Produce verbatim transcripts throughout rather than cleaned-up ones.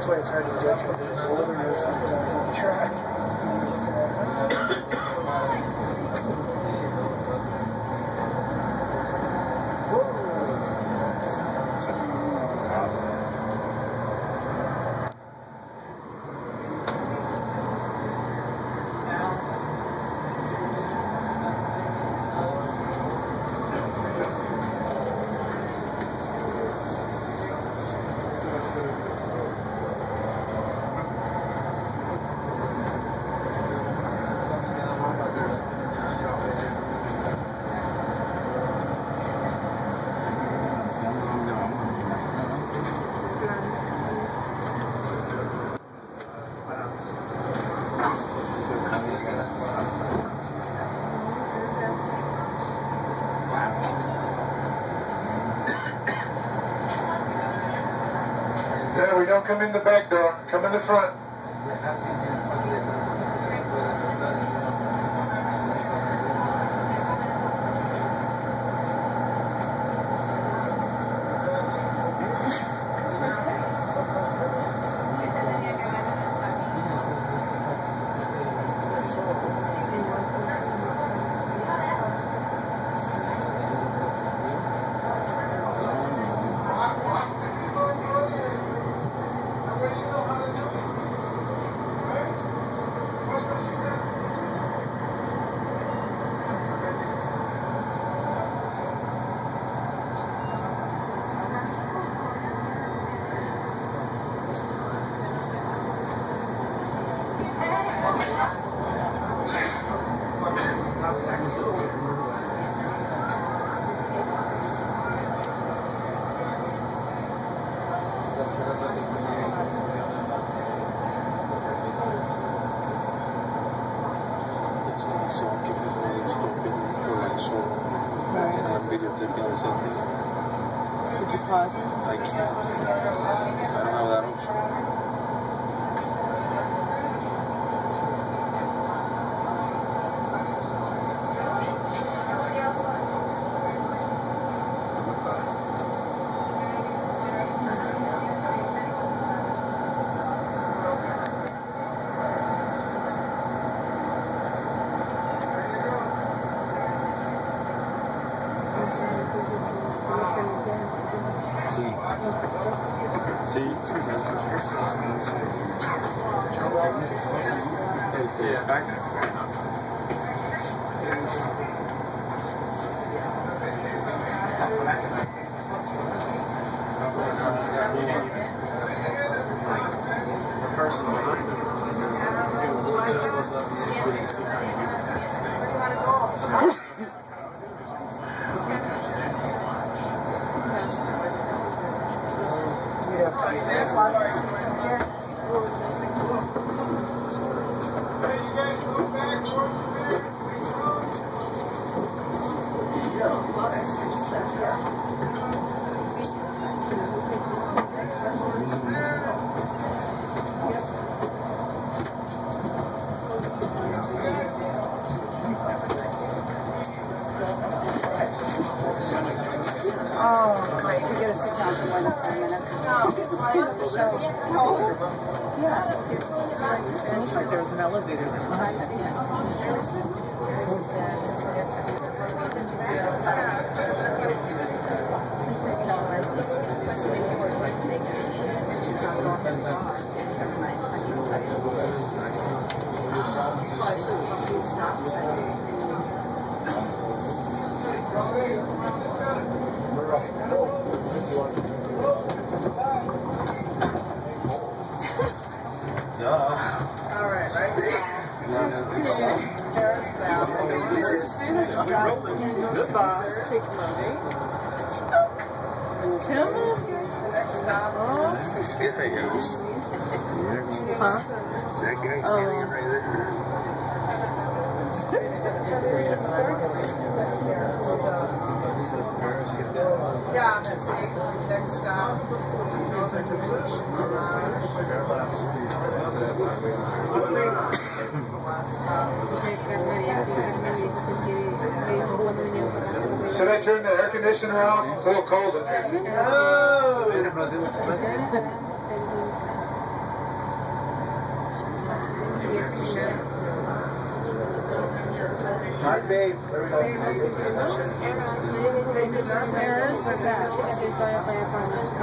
That's why it's hard to judge how the older is sometimes on the track. Yeah, we don't come in the back door. Come in the front. Could you pause it? I can't. I don't have that option. Yeah, back there. The person behind it. Oh, great. We gotta sit down for one more minute. No. Yeah. It looks like there was an elevator Huh? That guy standing right there. Yeah, next stop. Should I turn the air conditioner on? It's a little cold in here. No. babe. They did not make Where's the that? She's going up there for this.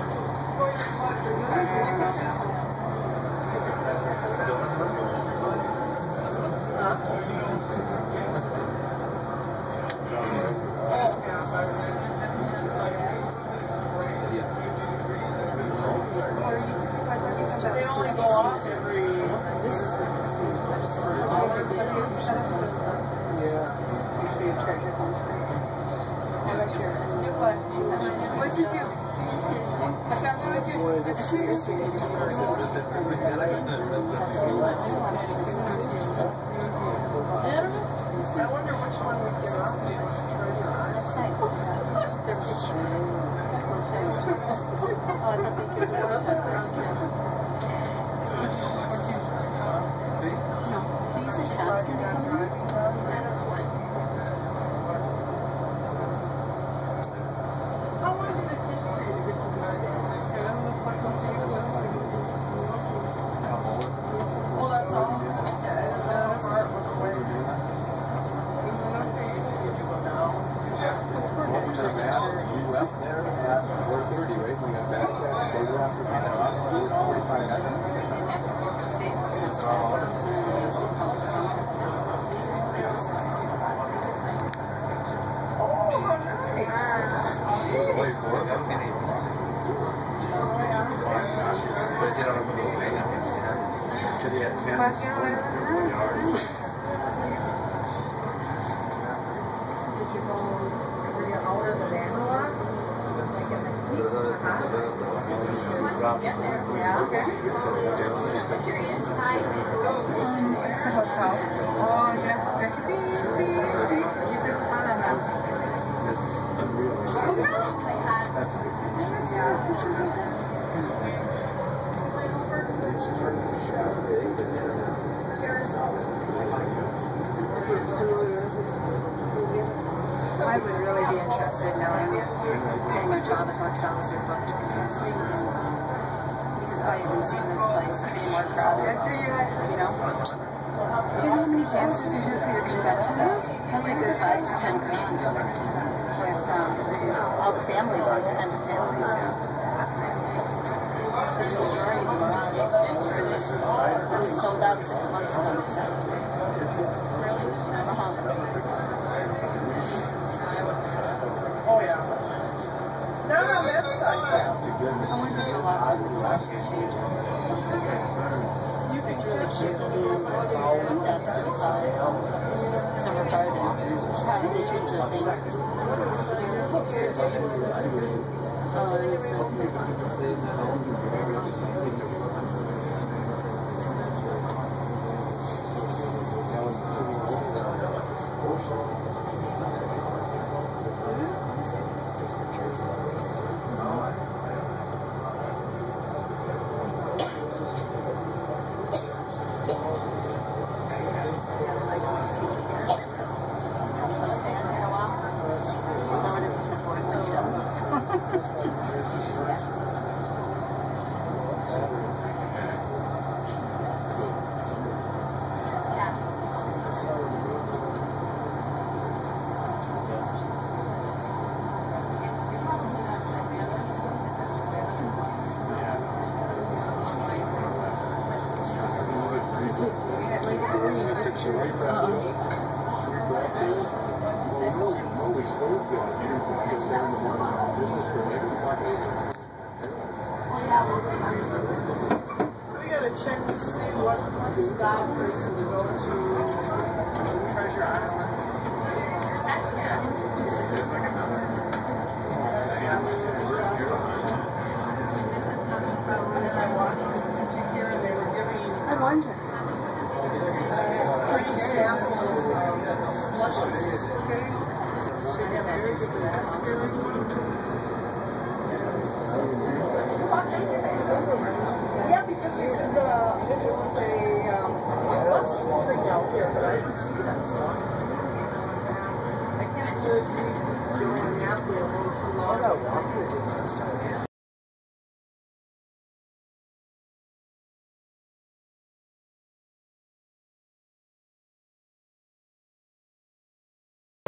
They only go off every. This is the treasure hunt. What'd you do? I can't do it. I wonder which one we get off. Oh, I thought they could go to No. So you said Chad's going to come in? How long did it take you to get to the Oh, that's all? Yeah, I didn't know how far it was away. Welcome to the bath. We left there at four thirty, right? We got back at quarter after forty-five minutes. Should he have ten? It's the hotel. Oh, yeah. That's a beep, beep, beep. You said bananas. That's a good thing. I would really be interested knowing if pretty much all the hotels are booked completely. Because I haven't seen this place any more crowded, you know? Do you know how many dancers are here for your convention? Probably a good five to ten grand with um, all the families and extended families. The majority of them are just sold out six months ago, they said. Uh-huh. Oh, yeah. Not on that side, yeah. I wonder if a lot of the changes. It's really cute. That's just uh, summer garden. Probably changes things. We gotta check to see what stops us to go to Treasure Island. I wonder. Yeah, because they said uh, there was a um, bus thing out here, but I didn't see that. So I can't really be doing that for a little too long.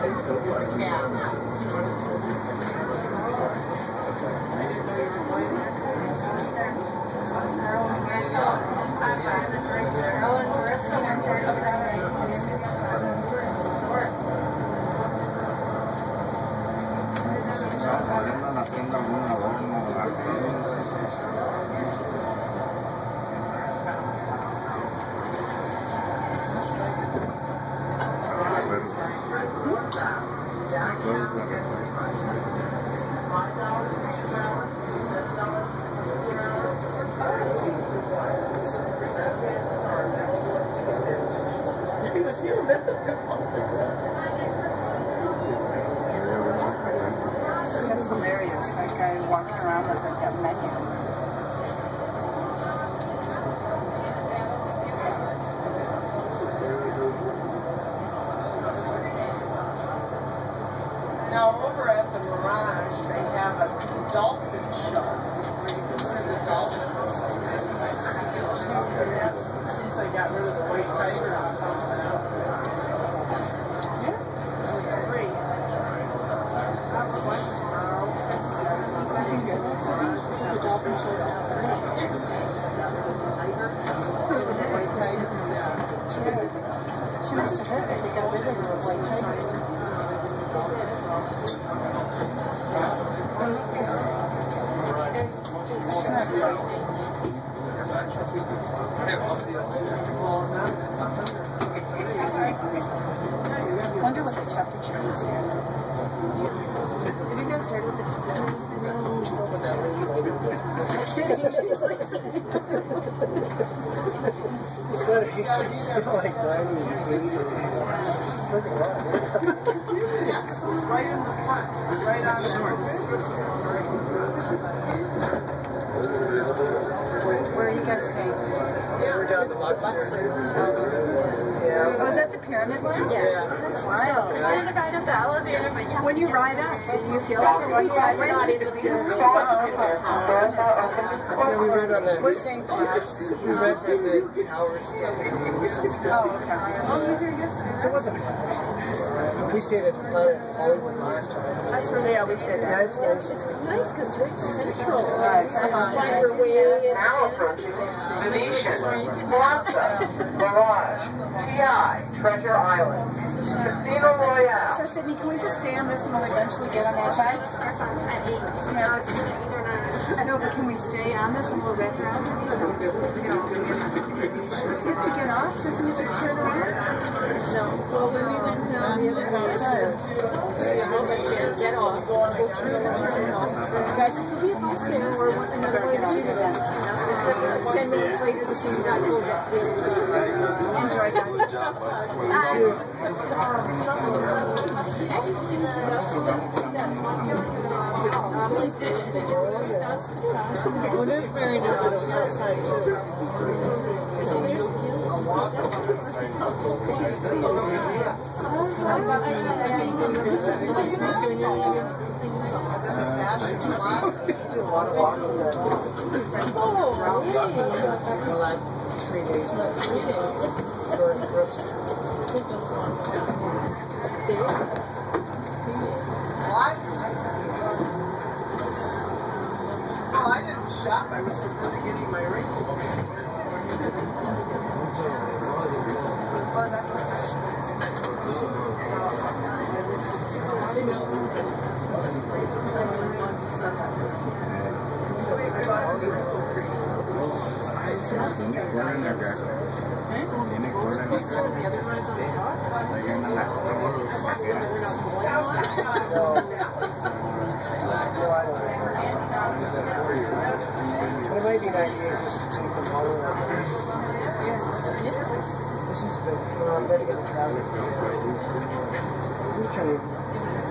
Haciendo algún adorno o algo. That's hilarious, that guy walking around with like that menu. Now over at the Mirage, they have a dolphin show where you can see the dolphins. And that's since they got rid of the white tiger and stuff now. And it's free. That's one tomorrow. The dolphin shows now for me. Tiger. The white tiger. Yeah. She must have heard that they got rid of the white tiger. I wonder what the temperature is here. Have you guys heard what the temperature is here? It's got it's got like ninety degrees. It's freaking hot. Yes, it's right in the front. It's right on the north. Where are you guys staying? Yeah, we're down to Luxor. Yeah. Was that the pyramid one? Yeah. That's wild. I had to ride up the elevator, but yeah. When you ride up, do you feel like you're running sideways? Not in the pyramid. Yeah, we read on the We're staying class. we read on the towers and stuff. Oh, okay. Oh, you heard yesterday. So it wasn't bad. We stayed at Planet Hollywood last time. That's where they always say Yeah, that. it's nice. It's nice because it's right central. Right. Find your way in. Venetian, Plaza, Mirage, P I, Treasure Island, Casino Royale. So, Sydney, can we just stay on this and we'll eventually get on that side? Starts on at eight. Yeah. It's either eight or nine. I know, but can we stay on this and we'll wrap around it? You have to get off? Doesn't it just turn around? No. Well, when we went down the other side, yeah, let's get off. We'll turn the terminal. Guys, there'll be a bus there or one, another way to do that. Ten minutes later, the same guy pulls up the other side. Enjoy, guys. Well, there's very nice outside too. Do a lot of walking for like three days. Or in Brooks. What? Oh, I didn't shop. I was so busy getting my ring. Oh, that's But it might be an idea just to take them all around. This is good. You know, I'm ready to get the travelers. We're trying to.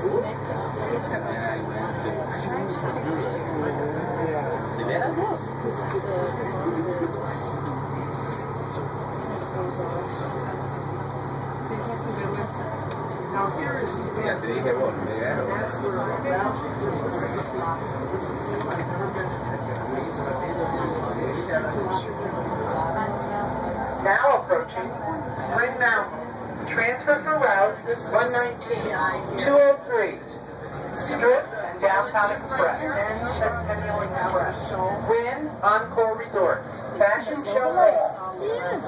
Now here is Ya te dije vos, me and that's where we're about to do. This is the plaza. This is the I've never been to. Now approaching Spring Mountain, Transfer for route one nineteen, two oh three. Strip and Downtown Express. Wynn Encore Resort. Fashion Show Mall. Yes.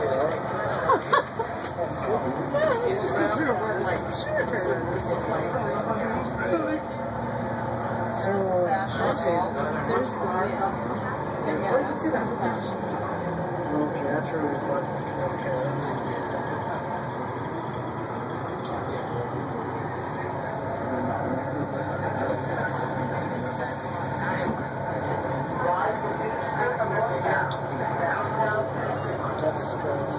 Okay, that's really fun. That's strange.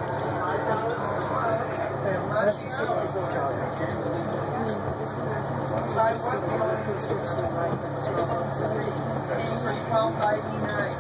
That's just a little twelve ninety-nine.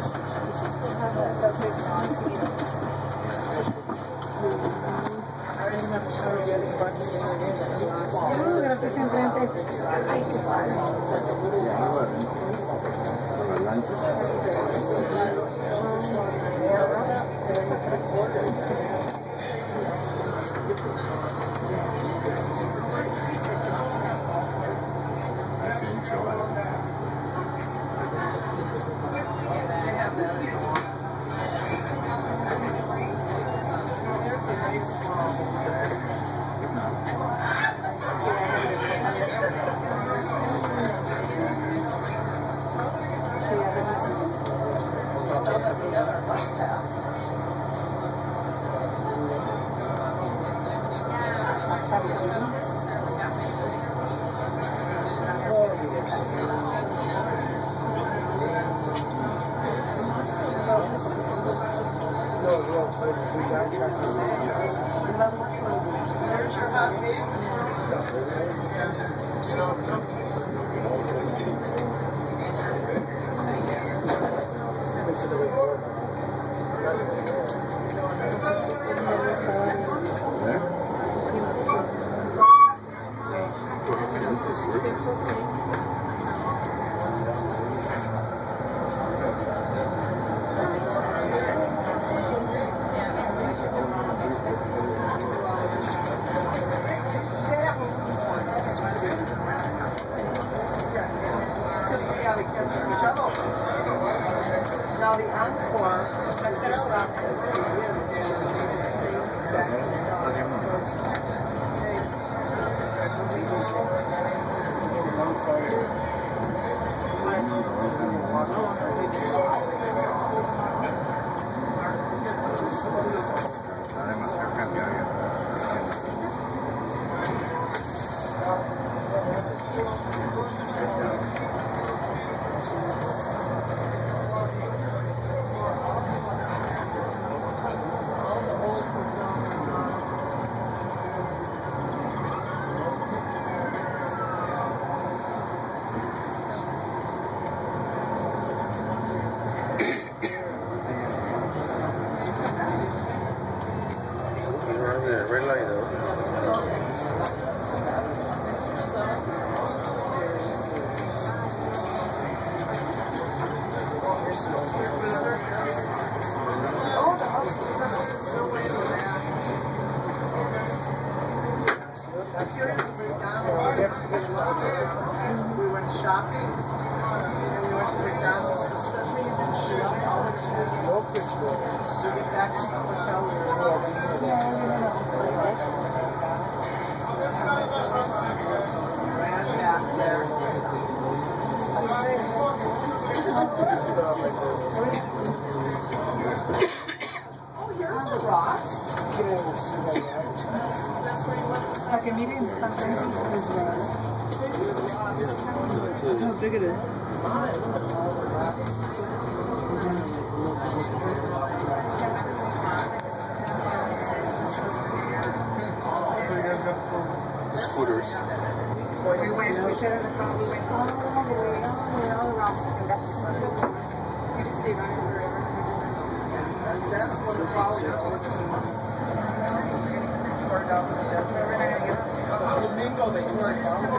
Now the Encore, red light though. we went shopping, and we went to McDonald's for Sunday, and then she went out. We get back to the hotel. We were ran back there. Oh, here's the rocks. Like a meeting in front of how big it is. Scooters. Well, you wait, we sit in the car, we went, oh, all the rocks, and that's the you just stay running forever. And that's what the quality was. Or down the steps. Domingo, they were down the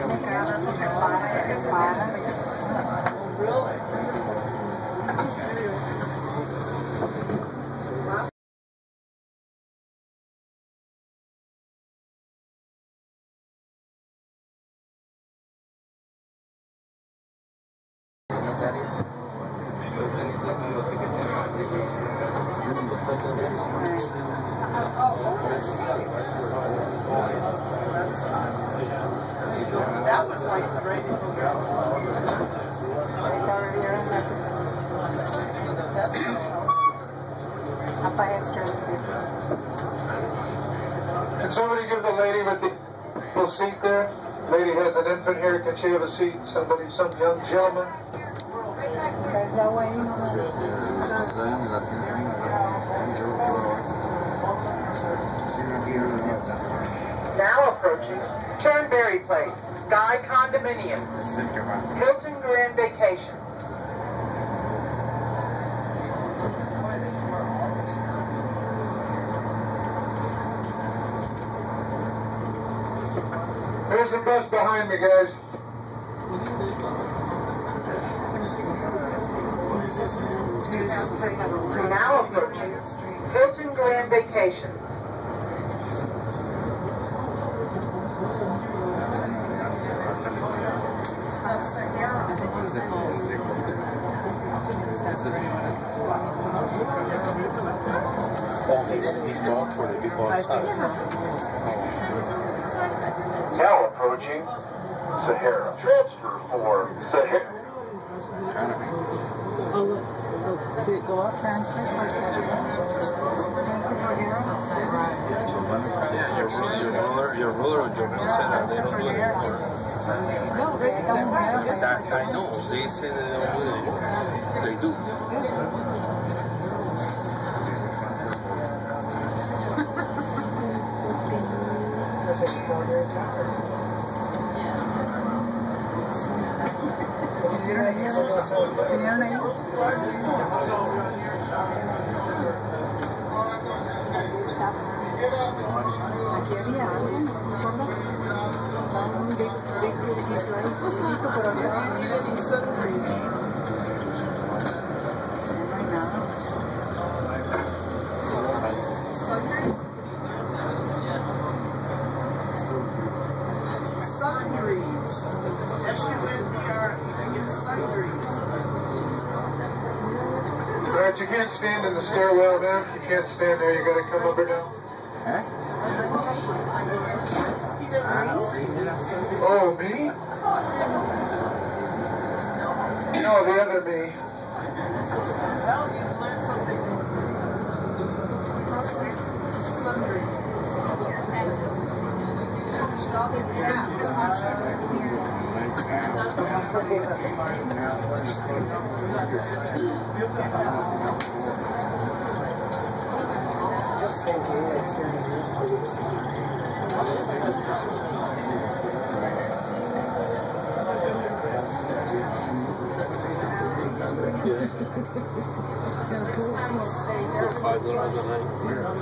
steps. Really? That was like straight in the Can somebody give the lady with the little seat there? Lady has an infant here. Can she have a seat? Somebody, some young gentleman. Now approaching Turnberry Place, Sky Condominium, Hilton Grand Vacation. There's the bus behind me, guys. Now approaching Hilton Grand Vacation. He's gone for the people outside. Now approaching Sahara. Transfer for Sahara. Oh, look. Oh, did it go up? Transfer for Yeah, your, your ruler, your ruler would jump inside that. They don't do it anymore. No, they don't. That, I know. They say they don't do it anymore. They do. Aquí había alguien, ¿no te acuerdas? Un big, big edificio ahí, chiquitito, pero había un sunrise. No hay nada. Sunrise? Sunrise. S U N D R E. It's sunrise. All right, you can't stand in the stairwell now. You can't stand there. You got to come up or down. Oh, me? No, the other me. Well, you've learned something Just thinking, like thirty years ago. Five dollars a night.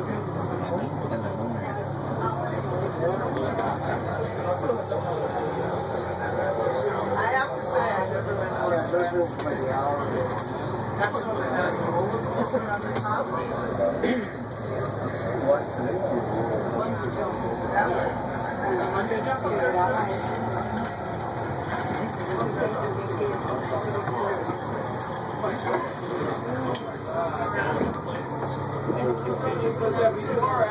I have to say, I never went out. Yeah, those rooms play the hour. That's when I had a roller coaster on the top. What's Bungee jump. That one. Bungee jump up there too. Was that before